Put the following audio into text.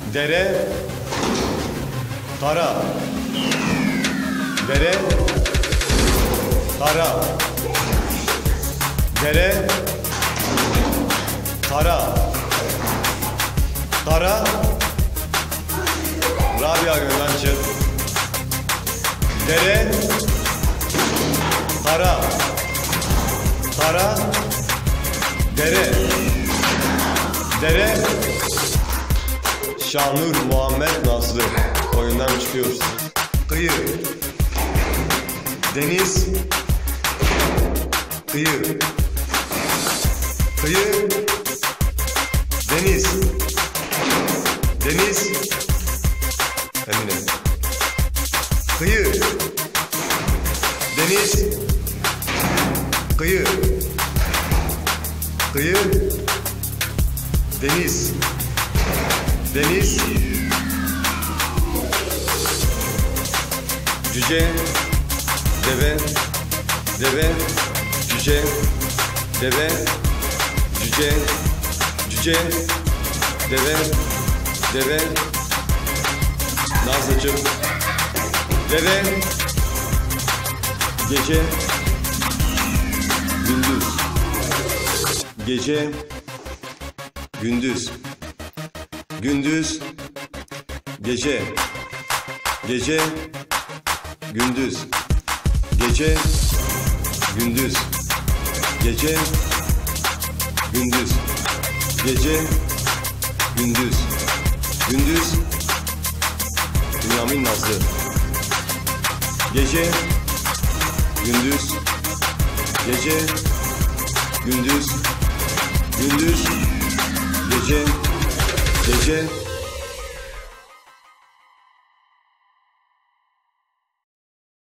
Dere, kara. Dere, kara. Dere, kara. Kara, Rabia Gönül'den çık. Dere, kara. Kara, dere. Dere, Şanur Muhammed Nazlı oyundan çıkıyoruz. Kıyı, deniz, kıyı. Kıyı, deniz. Deniz, Emine. Kıyı, deniz, kıyı. Kıyı, deniz. Deniz, cüce, deve, deve, cüce, deve, cüce, cüce, deve, deve, Nazlıcığım, deve, gece, gündüz, gece, gündüz, gündüz, gece, gece, gündüz, gece, gündüz, gece, gündüz, gece, gündüz, gündüz, Bünyamin Nazlı, gece, gündüz, gece, gündüz, gündüz, gece, gece,